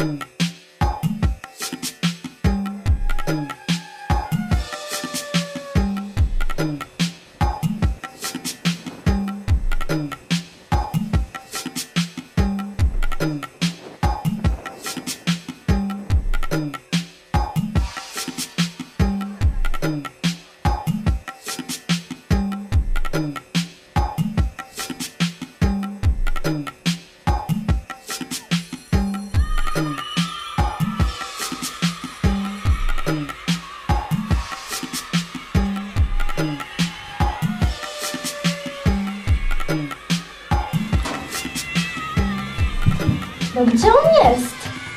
No gdzie on jest?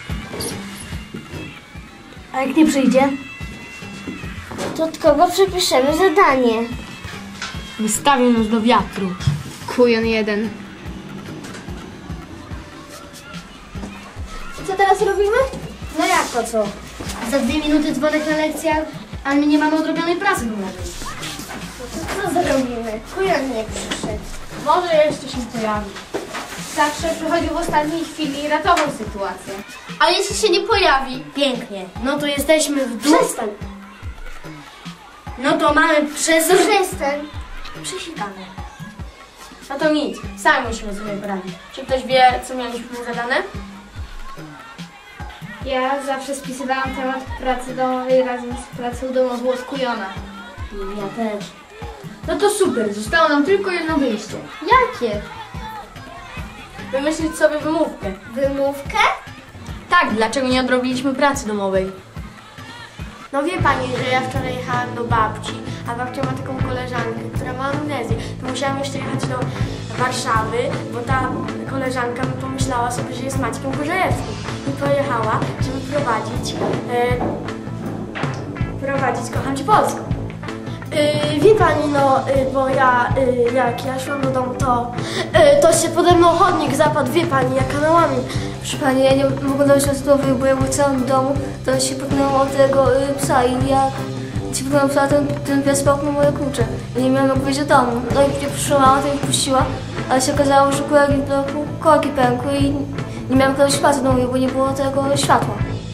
A jak nie przyjdzie? To od kogo przepiszemy zadanie? Wystawił nas do wiatru. Kujon jeden. Co teraz robimy? No jak to co? Za 2 minuty dzwonek na lekcjach, a my nie mamy odrobionej pracy domowej. No to co zrobimy? Kujon nie przyszedł. Może jeszcze się pojawi. Zawsze przychodził w ostatniej chwili i ratował sytuację. A jeśli się nie pojawi? Pięknie. No to jesteśmy w dół. Przestań. No to mamy Przestań. Przesikane. No to nic, sami musimy sobie poradzić. Czy ktoś wie, co mieliśmy zadane? Ja zawsze spisywałam temat pracy domowej razem z pracą domową od Kujona. Ja też. No to super, zostało nam tylko jedno wyjście. Jakie? Wymyślić sobie wymówkę. Wymówkę? Tak, dlaczego nie odrobiliśmy pracy domowej? No wie pani, że ja wczoraj jechałam do babci, a babcia ma taką koleżankę, która ma amnezję. To musiałam jeszcze jechać do Warszawy, bo ta koleżanka pomyślała sobie, że jest Maćkiem Korzejewskim. I pojechała, żeby prowadzić Kocham Cię Polską. Wie pani, no, bo jak ja szłam do domu, to się pode mną chodnik zapadł, wie pani, jak kanałami. Proszę pani, ja nie mogę dojść od słowy, bo jak wróciłam do domu, to się potknęłam od tego psa i jak się potknęłam psa, ten pies połknął moje klucze. I nie miałam jak wyjść do domu. No i gdzie przyszła mama, to ich puściła, ale się okazało, że korki pękły i nie miałam kiedyś pracy domowej, bo nie było tego światła.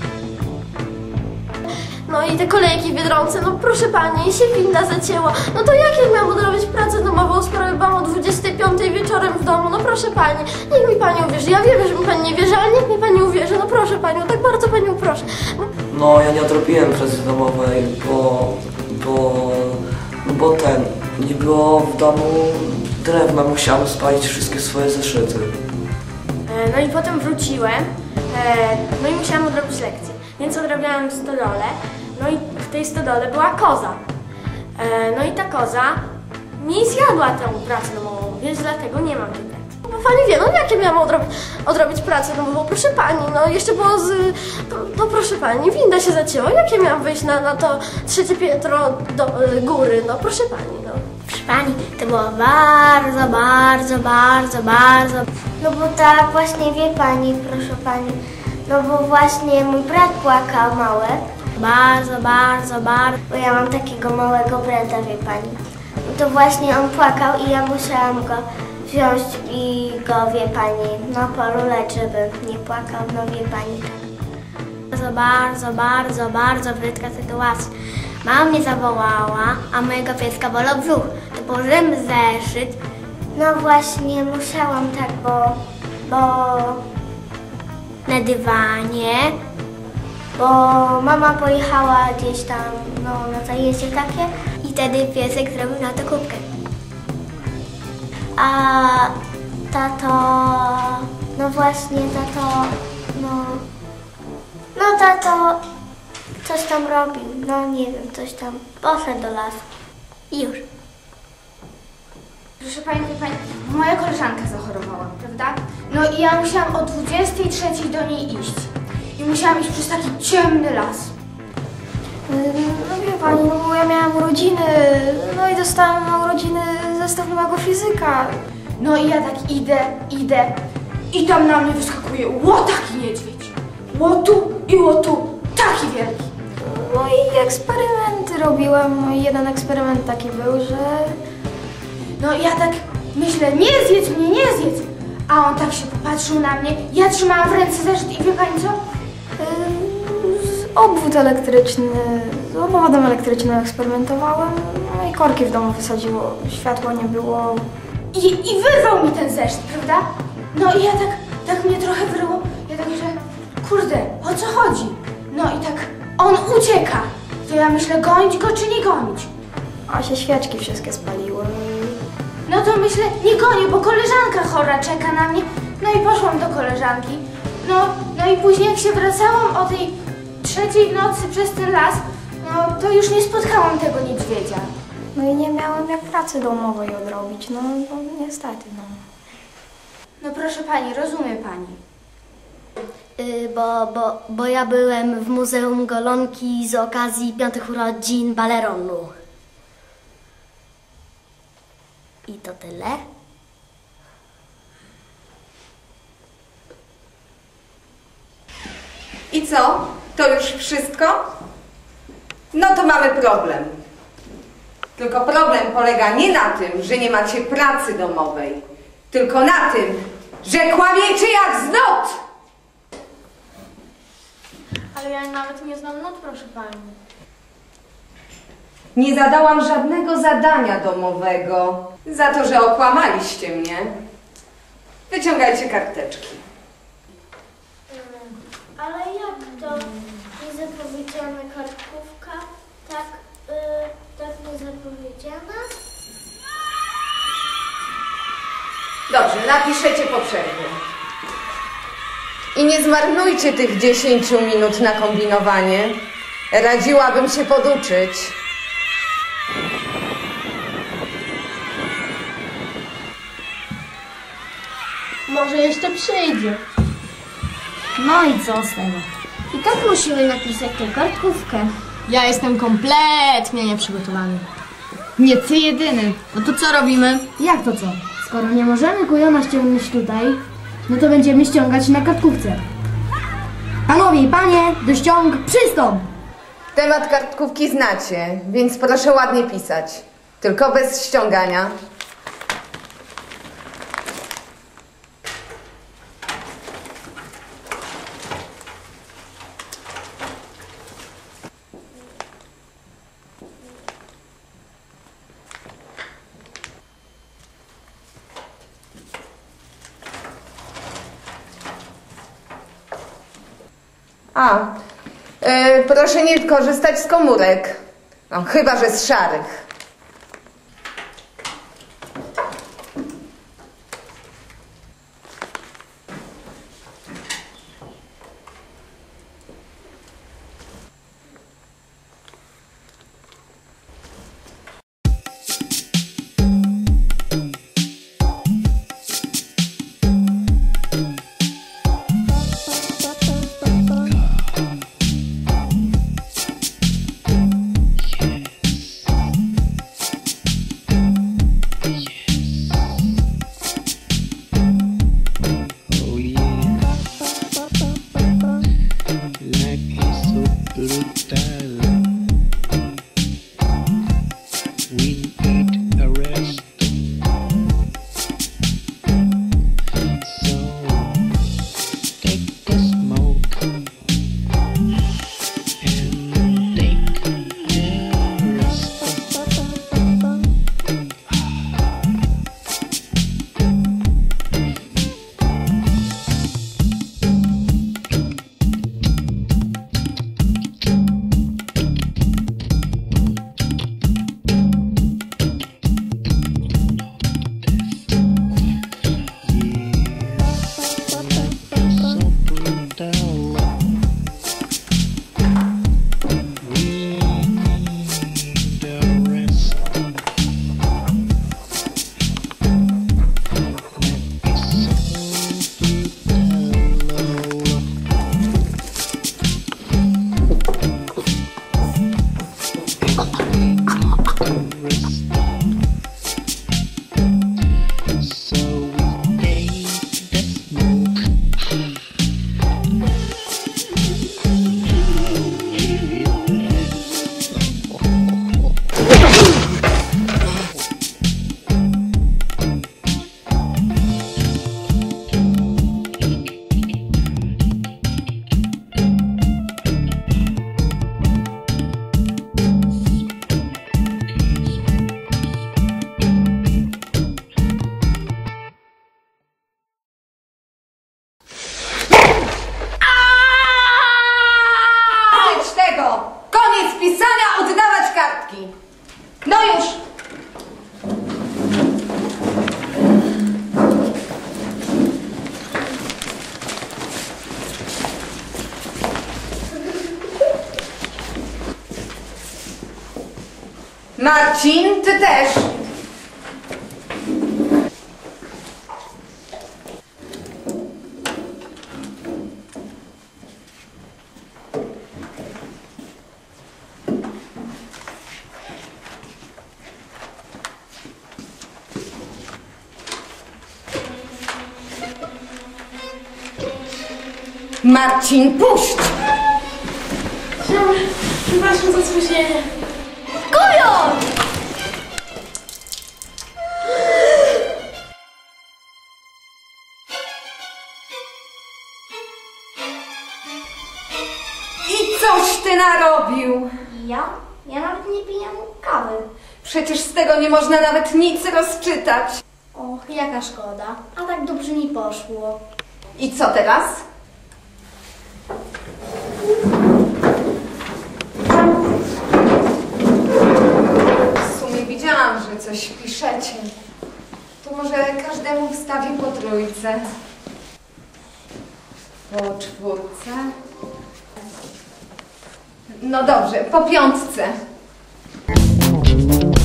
No i te kolejki w Biedronce, no proszę pani, się winda zacięła. No to jak ja miałam odrobić pracę domową, skoro byłam o 25 wieczorem w domu? No proszę pani, niech mi pani uwierzy. Ja wiem, że mi pani nie wierzy, ale niech mi pani uwierzy. No proszę panią, tak bardzo panią proszę. No ja nie odrobiłem pracy domowej, bo nie było w domu drewna, musiałem spalić wszystkie swoje zeszyty. No i potem wróciłem, no i musiałam odrobić lekcję. Więc odrobiłam w stodole, no i w tej stodole była koza. No i ta koza nie zjadła tę pracę domową, więc dlatego nie mam tej pracy. Bo pani wie, no jak ja miałam odrobić pracę domową? Proszę pani, no jeszcze było no proszę pani, winda się zacięła. Jak ja miałam wyjść na to 3. piętro do góry? No proszę pani, no. Proszę pani, to było bardzo. No bo tak, właśnie wie pani, proszę pani. No bo właśnie mój brat płakał mały. Bardzo. Bo ja mam takiego małego brata, wie pani. No to właśnie on płakał i ja musiałam go wziąć i go, wie pani, na poluleć, żeby nie płakał, no wie pani. Bardzo brzydka sytuacja. Mama mnie zawołała, a mojego pieska bolał brzuch. To położyłem zeszyt. No właśnie, musiałam tak, bo na dywanie, bo mama pojechała gdzieś tam, no na zajęcie takie i wtedy piesek zrobił na to kubkę. A tato, no właśnie tato, no tato coś tam robił, no nie wiem, coś tam, poszedł do lasu i już. Proszę pani, wie pani, moja koleżanka zachorowała, prawda? No i ja musiałam o 23:00 do niej iść. I musiałam iść przez taki ciemny las. No wie pani, no bo ja miałam urodziny, no i dostałam na urodziny zestaw nowego fizyka. No i ja tak idę i tam na mnie wyskakuje taki niedźwiedź. Łotu, taki wielki. No i eksperymenty robiłam, no i jeden eksperyment taki był, że... No ja tak myślę, nie zjedz mnie, a on tak się popatrzył na mnie, ja trzymałam w ręce zeszyt i wie pani co? obwód elektryczny, z obwodem elektrycznym eksperymentowałem, no i korki w domu wysadziło, światła nie było. I wyrwał mi ten zeszyt, prawda? No i ja tak mnie trochę wyrło. Ja tak myślę, kurde, o co chodzi? No i tak, on ucieka. To ja myślę, gonić go czy nie gonić? A się świeczki wszystkie spaliły. No to myślę, nie gonię, bo koleżanka chora czeka na mnie. No i poszłam do koleżanki. No i później jak się wracałam o tej 3:00 w nocy przez ten las, no to już nie spotkałam tego niedźwiedzia. No i nie miałem jak pracy domowej odrobić, no niestety, no. No proszę pani, rozumie pani. Bo ja byłem w Muzeum Golonki z okazji 5 urodzin Baleronu. I to tyle? I co? To już wszystko? No to mamy problem. Tylko problem polega nie na tym, że nie macie pracy domowej, tylko na tym, że kłamiecie jak znot! Ale ja nawet nie znam not, proszę pani. Nie zadałam żadnego zadania domowego za to, że okłamaliście mnie. Wyciągajcie karteczki. Ale jak to niezapowiedziana kartkówka? Tak niezapowiedziana? Dobrze, napiszecie po przerwie. I nie zmarnujcie tych 10 minut na kombinowanie. Radziłabym się poduczyć. Może jeszcze przyjdzie. No i co z tego? I tak musimy napisać tę kartkówkę. Ja jestem kompletnie nieprzygotowany. Nie ty jedyny. No to co robimy? Jak to co? Skoro nie możemy kujona ściągnąć tutaj, no to będziemy ściągać na kartkówce. Panowie i panie, do ściąg przystąp! Temat kartkówki znacie, więc proszę ładnie pisać. Tylko bez ściągania. Proszę nie korzystać z komórek. No, chyba że z szarych. Marcin, ty też. Marcin, puść! Przepraszam za spóźnienie. Kujon! I coś ty narobił. Ja? Ja nawet nie piję kawy. Przecież z tego nie można nawet nic rozczytać. Och, jaka szkoda. A tak dobrze mi poszło. I co teraz? W sumie widziałam, że coś piszecie. To może każdemu wstawię po trójce. Po czwórce. No dobrze, po piątce.